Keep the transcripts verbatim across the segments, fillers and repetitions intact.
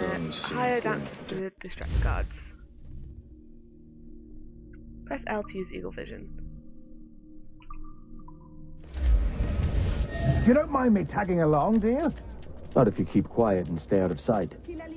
hire dancers to distract guards. Press L to use Eagle Vision. You don't mind me tagging along, do you? Not if you keep quiet and stay out of sight.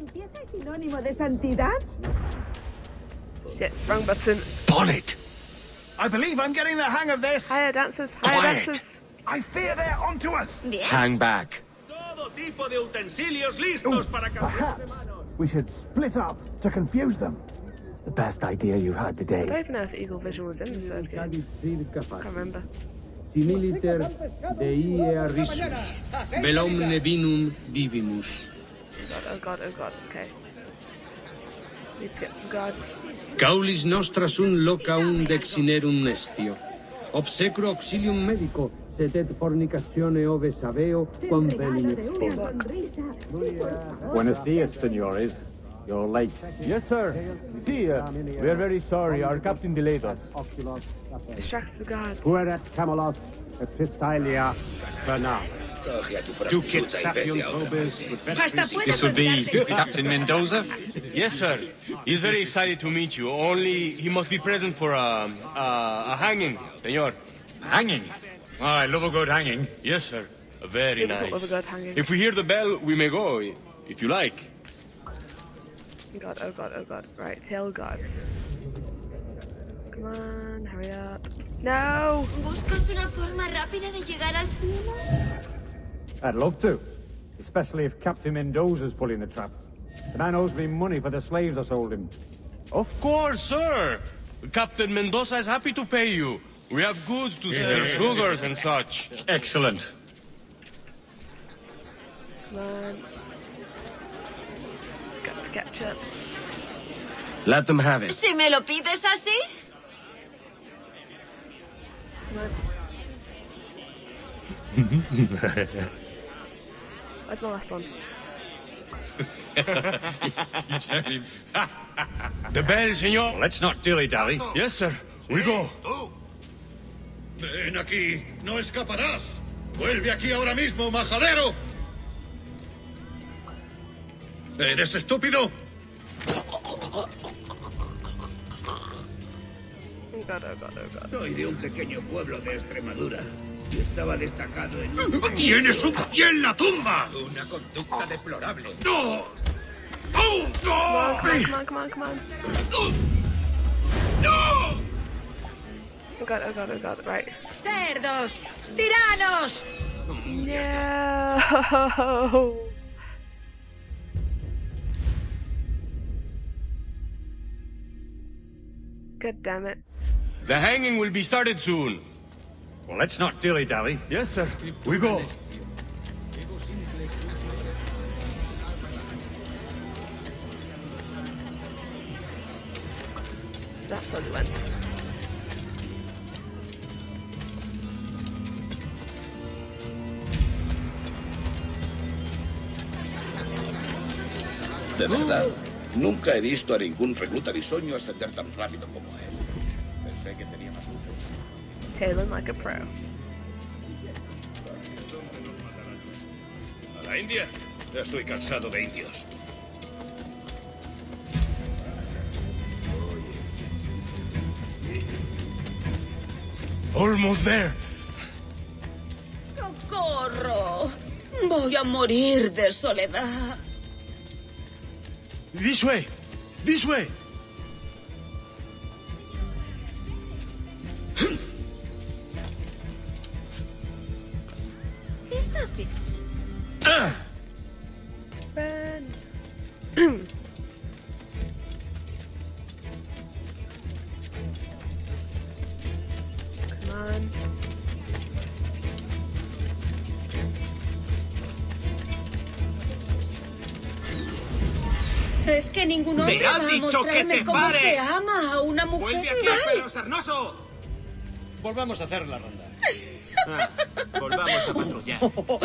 Shit, wrong button. Bonnet! I believe I'm getting the hang of this. Hire dancers, hire Quiet. dancers. I fear they're onto us. Hang back. Todo tipo de utensilios listos para Perhaps we should split up to confuse them. It's the best idea you had I today. don't even know if Eagle Vision was in the third game. Can't remember. Similiter deia risus, velum nebinum vivimus. Oh god, oh god, okay. Need to get some guards. Caulis nostra sunt loca un dexinerum nestio. Obsecro auxilium medico, sed et fornicatione ove saveo convenit sponda. Buenos dias, senores. You're late. Yes, sir. See, uh, we are very sorry. Our captain delayed us. Distract the guards. Puerat Camelot, Epistalia, Bernard. Ducit sapium probes. This would be Captain Mendoza? Yes, sir. He's very excited to meet you. Only he must be present for a, a, a hanging, senor. Hanging? Oh, I love a good hanging. Yes, sir. Very It was what nice. was a good hanging. If we hear the bell, we may go, if you like. Oh god, oh god, oh god. Right, tail guards. Come on, hurry up. No! ¿Buscas una forma rápida de llegar al cielo? I'd love to. Especially if Captain Mendoza's pulling the trap. The man owes me money for the slaves I sold him. Of course, sir. Captain Mendoza is happy to pay you. We have goods to sell, sugars and such. Excellent. Come on. Got to catch up. Let them have it. Si me lo pides así. Come on. Where's my last one? The bell, senor. Let's not dilly-dally. Yes, sir. We go. Ven aquí, no escaparás. Vuelve aquí ahora mismo, majadero. ¿Eres estúpido? Oh god, oh god, oh god. Soy de un pequeño pueblo de Extremadura y estaba destacado en... ¡Tienes un pie en la tumba! Una conducta deplorable. ¡No! Come ¡Oh, on, no! come on, come on, come on, come on. ¡No! Oh god, oh god, oh god, right. Cerdos, tiranos. No! God damn it. The hanging will be started soon. Well, let's not dilly-dally. Yes, sir. We go. So that's where we went. De verdad, nunca he visto a ningún recluta bisoño ascender tan rápido como él. Pensé que tenía más luces. Tailing like a pro. ¿A la India? Ya estoy cansado de indios. Almost there. ¡Socorro! Voy a morir de soledad. This way. This way. ¿Qué está haciendo? Run! Come on. Es que ningún hombre ¡Te va han a dicho que mostrarme te cómo pares! se ama a una mujer. ¡Vuelve aquí, ¡Vale! pelo sarnoso! Volvamos a hacer la ronda. Ah, volvamos a patrullar.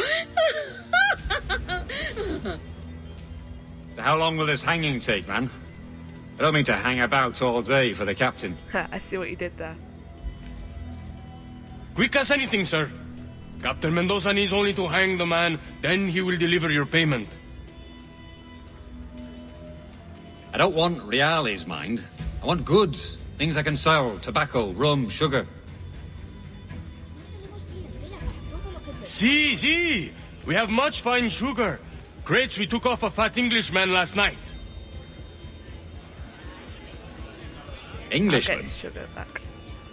How long will this hanging take, man? I don't mean to hang about all day for the captain. I see what you did there. Quick as anything, sir. Captain Mendoza needs only to hang the man, then he will deliver your payment. I don't want reales, mind. I want goods. Things I can sell. Tobacco, rum, sugar. See, see! We have much fine sugar. Crates we took off a fat Englishman last night. Englishman? Okay, sugar back.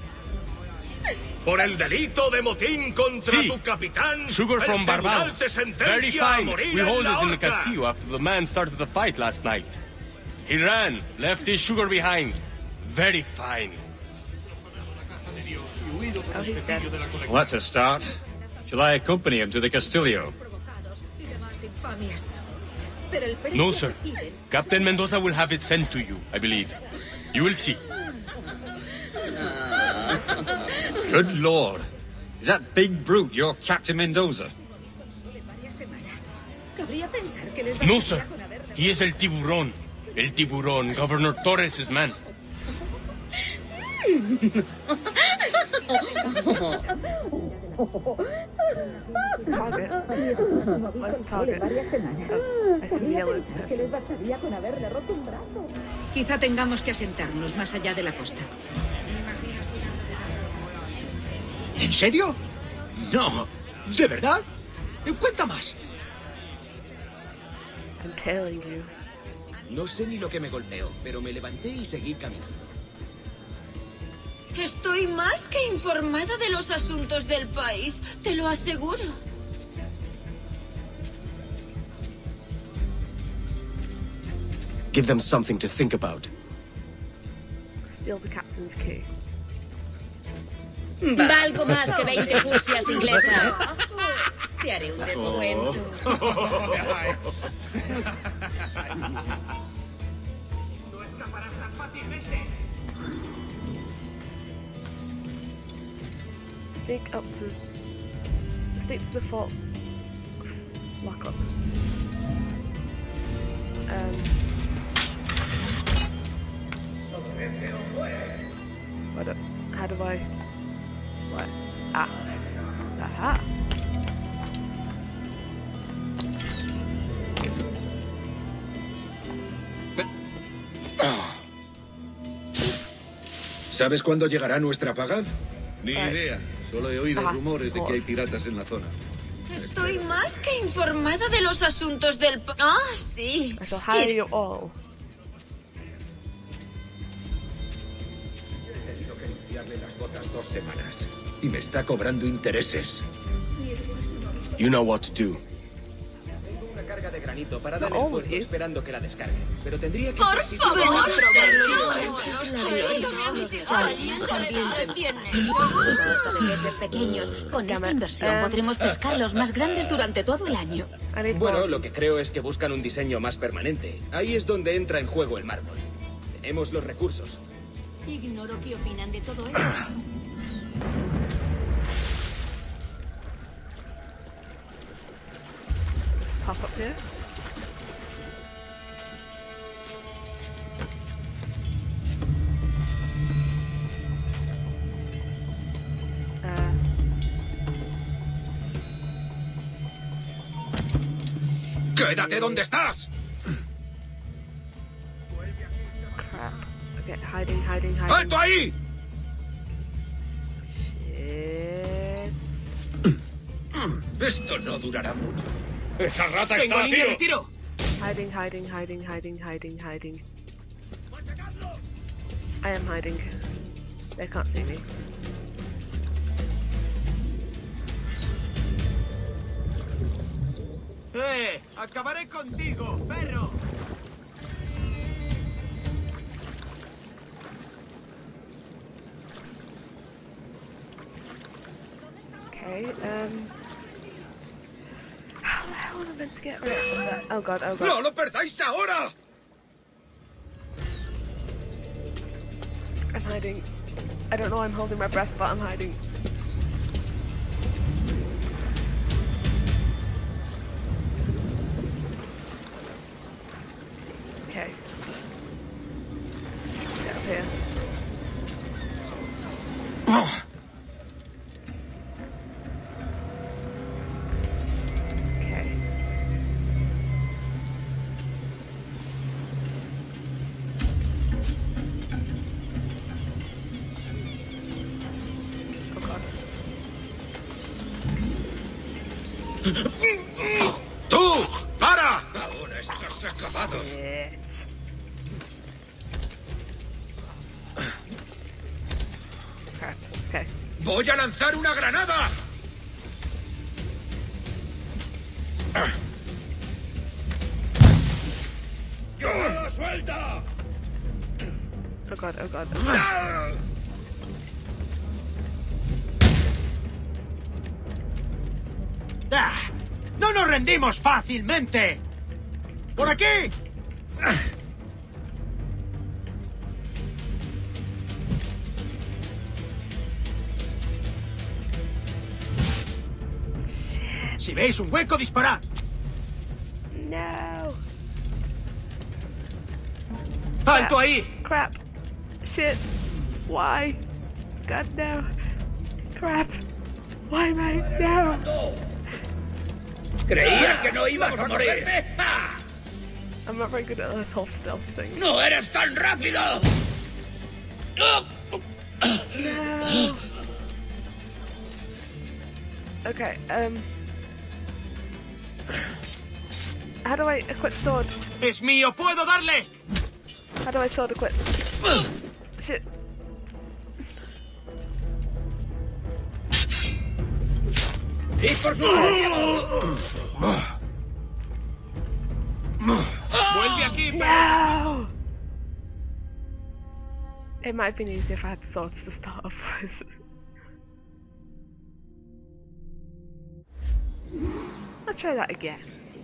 Por el delito de motín contra Sí. tu capitán, Sugar from el tribunal Barbados. te sentencia Very a fine. morir We en hold la it in the horca. Castillo after the man started the fight last night. He ran, left his sugar behind. Very fine. Oh, he's dead. Well, that's a start. Shall I accompany him to the Castillo? No, sir. Captain Mendoza will have it sent to you, I believe. You will see. Good Lord. Is that big brute your Captain Mendoza? No, sir. He is el tiburón. El tiburón, Governor Torres' man. Target. Where's the target? Oh, I see the yellow person. Quizá tengamos que asentarnos más allá de la costa. ¿En serio? No. ¿De verdad? Cuenta más. I'm telling you. No sé ni lo que me golpeó, pero me levanté y seguí caminando. Estoy más que informada de los asuntos del país, te lo aseguro. Give them something to think about. Steal the captain's key. Valgo más que veinte furcias inglesas. Te haré un descuento. Sneak up to... Sneak to the fort. Lock up. Um... What up? How do I... What? Ah. Aha. ¿Sabes cuándo llegará nuestra paga? Ni idea. Solo he oído Ah, rumores de que hay piratas en la zona. Estoy más que informada de los asuntos del país. Ah, sí. I shall hire you all. He tenido que limpiarle las botas dos semanas. Y me está cobrando intereses. You know what to do. Tengo una carga de granito parada en No, el puerto oye. esperando que la descargue. Pero tendría que... Por presidir- favor, Basta de peces pequeños. Con esta inversión podremos pescar los más grandes durante todo el año. Bueno, lo que creo es que buscan un diseño más permanente. Ahí es donde entra en juego el mármol. Tenemos los recursos. Ignoro qué opinan de todo esto. Let's pop up here. Uh, ¡Quédate donde estás! crap. Okay, hiding, hiding, hiding. ¡Alto ahí! Shit. Esto no durará mucho. ¡Esa rata ¡Tengo está a línea de tiro! tiro! Hiding, hiding, hiding, hiding, hiding, hiding. I am hiding. They can't see me. ¡Eh! ¡Acabaré contigo, perro! Okay, um... How the hell am I meant to get rid of that? Oh god, oh god. ¡No lo perdáis ahora! I'm hiding. I don't know why I'm holding my breath, but I'm hiding. Okay. Get up here. Okay. ¡Tú! ¡Para! Ahora estás acabado. Shit. Crap. Okay. ¡Voy a lanzar una granada! ¡Yo, suelta! Oh god, oh god. Oh god. ¡Ah! ¡No nos rendimos fácilmente! ¡Por aquí! Shit. Si veis un hueco, disparad. No. ¡Alto Crap. ahí! Crap. Shit. Why? God, no. Crap. Why, mate? No. Creía que no ibas a morir. I'm not very good at this whole stealth thing. ¡No eres tan rápido! No. Okay, um... how do I equip sword? ¡Es mío! ¡Puedo darle! How do I sword equip? Shit. ¡Y por su ¡Vuelve aquí! No! It might have been easier if I had swords to start off with. Let's try that again.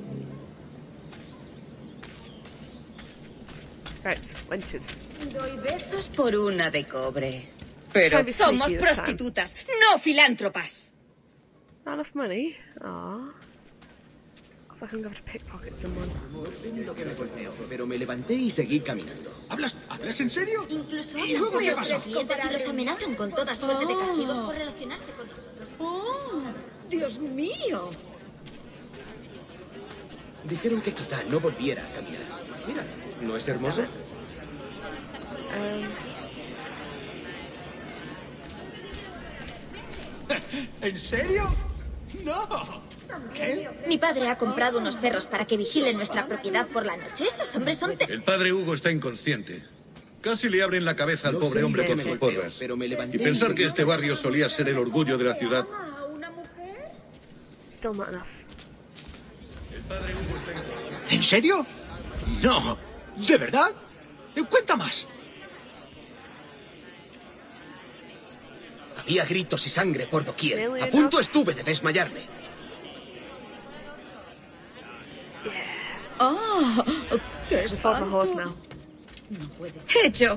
Right, wenches. Doy besos por una de cobre. Pero Try to be somos sneaky this time. prostitutas, no filántropas. Not enough money. Aww. Looks like I'm going to pickpocket someone. Lo que me golpeó, pero me levanté y seguí caminando. ¿Hablas, ¿Hablas en serio? Incluso ¿Y luego qué pasó? clientes y los amenazan con toda suerte de castigos por relacionarse con nosotros. ¡Oh! ¡Dios mío! Dijeron que quizá no volviera a caminar. Mira, ¿no es hermoso? Um, ¿En serio? ¡No! ¿Qué? Mi padre ha comprado unos perros para que vigilen nuestra propiedad por la noche. Esos hombres son... te- El padre Hugo está inconsciente. Casi le abren la cabeza al No pobre sé hombre qué con me sus golpeó, porras. pero me levanté Y pensar y- que este barrio solía ser el orgullo de la ciudad. still not enough. ¿En serio? No. ¿De verdad? Cuenta más. Había gritos y sangre por doquier. Really A punto enough? estuve de desmayarme. ¡Ah! ¡Qué I fought the horse espanto! now. No puede. Hecho.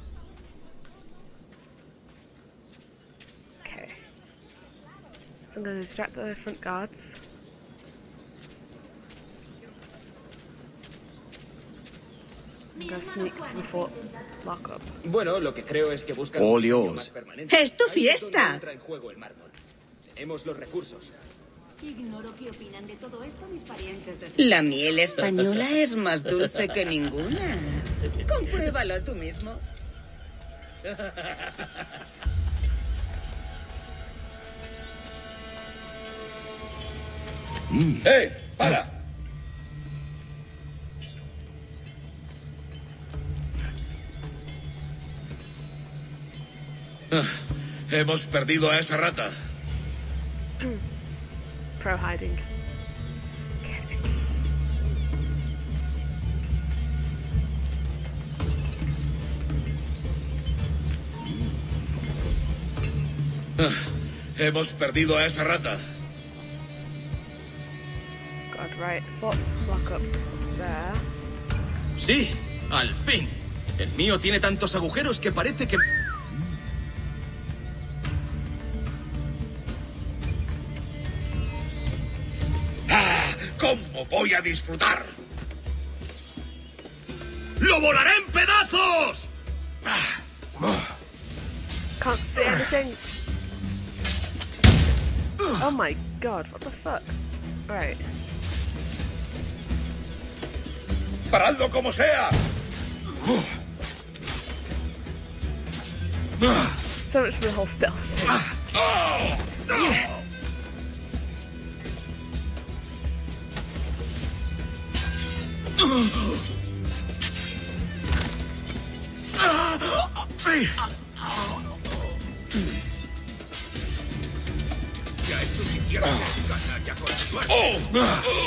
Okay. So I'm going to distract the front guards. I'm going to sneak to the fort lockup. Bueno, lo que creo es que buscan All un diseño yours. más permanente. Es tu Ahí es donde fiesta. entra en juego el mármol. Tenemos los recursos. Ignoro qué opinan de todo esto mis parientes de... La miel española es más dulce que ninguna. Compruébalo tú mismo. ¡Eh! ¡Para! Ah, hemos perdido a esa rata. Pro hiding. Okay. Ah, hemos perdido a esa rata. God, right. Fort lockup there. Sí, al fin. El mío tiene tantos agujeros que parece que... ¡Ah! ¿Cómo voy a disfrutar? ¡Lo volaré en pedazos! Can't see anything. Oh my god, what the fuck? Right. ¡Paradlo como sea! So much for the whole stealth thing. Ya es suficiente, canalla con suerte.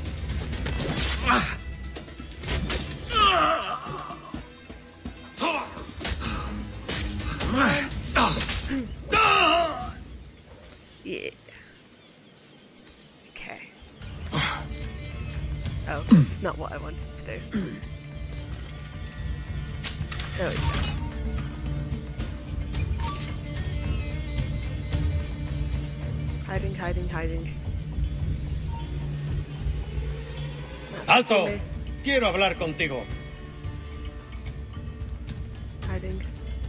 Yeah. Okay. Oh, that's not what I wanted to do. There we go. Hiding, hiding, hiding. ¡Alto! Quiero hablar contigo. Hiding.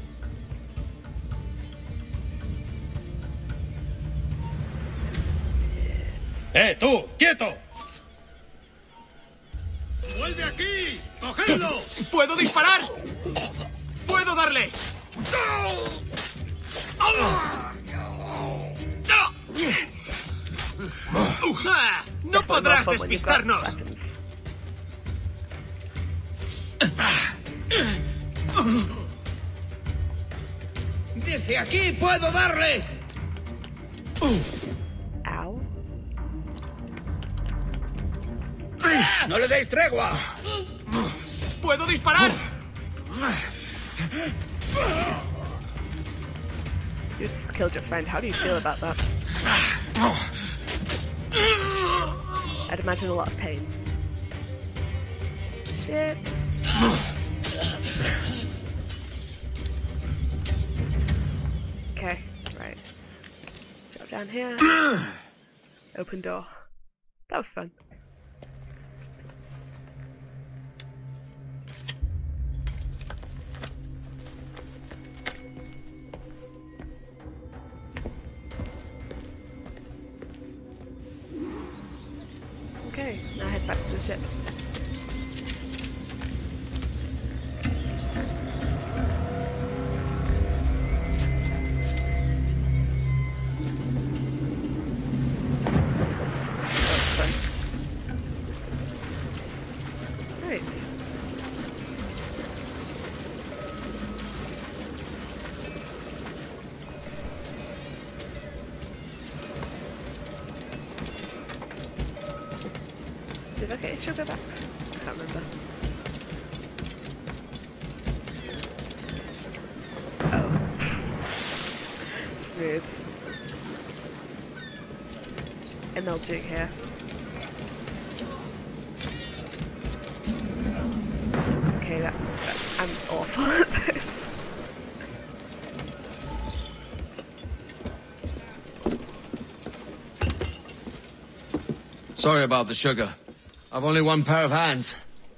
¡Eh, tú! ¡Quieto! ¡Vuelve aquí! ¡Cogedlo! ¡Puedo disparar! ¡Puedo darle! ¡No podrás despistarnos! ¡Desde aquí puedo darle! Ow. ¡No le deis tregua! ¡Puedo disparar! You just killed your friend. How do you feel about that? I'd imagine a lot of pain. Shit. Okay, right. Drop down here. Open door. That was fun. Okay, now head back to the ship. That's fun. Right. Did I get his sugar back? I can't remember. Oh. Smooth. M L G here. Okay, that, that I'm awful at this. Sorry about the sugar. I've only one pair of hands.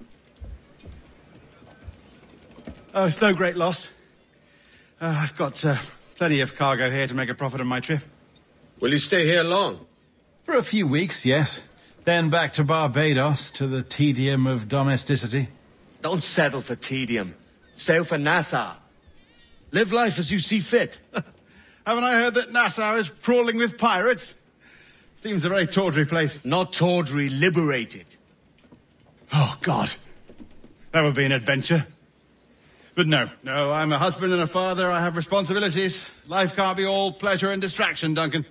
Oh, it's no great loss. Uh, I've got uh, plenty of cargo here to make a profit on my trip. Will you stay here long? For a few weeks, yes. Then back to Barbados, to the tedium of domesticity. Don't settle for tedium. Sail for Nassau. Live life as you see fit. Haven't I heard that Nassau is crawling with pirates? Seems a very tawdry place. Not tawdry, liberated. Oh, God. That would be an adventure. But no, no, I'm a husband and a father. I have responsibilities. Life can't be all pleasure and distraction, Duncan.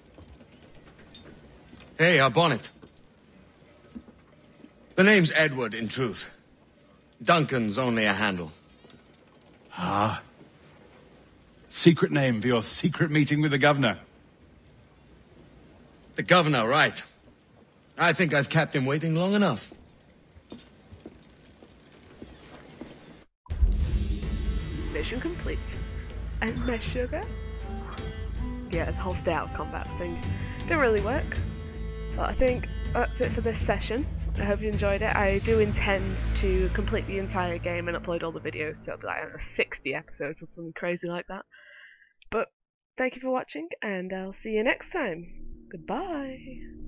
Hey, our bonnet. The name's Edward, in truth. Duncan's only a handle. Ah. Secret name for your secret meeting with the governor. The governor, right. I think I've kept him waiting long enough. Mission complete. And my sugar? Yeah, the whole stay out of combat thing didn't really work. But I think that's it for this session. I hope you enjoyed it. I do intend to complete the entire game and upload all the videos, so it'll be like, I don't know, sixty episodes or something crazy like that. But thank you for watching, and I'll see you next time. Goodbye.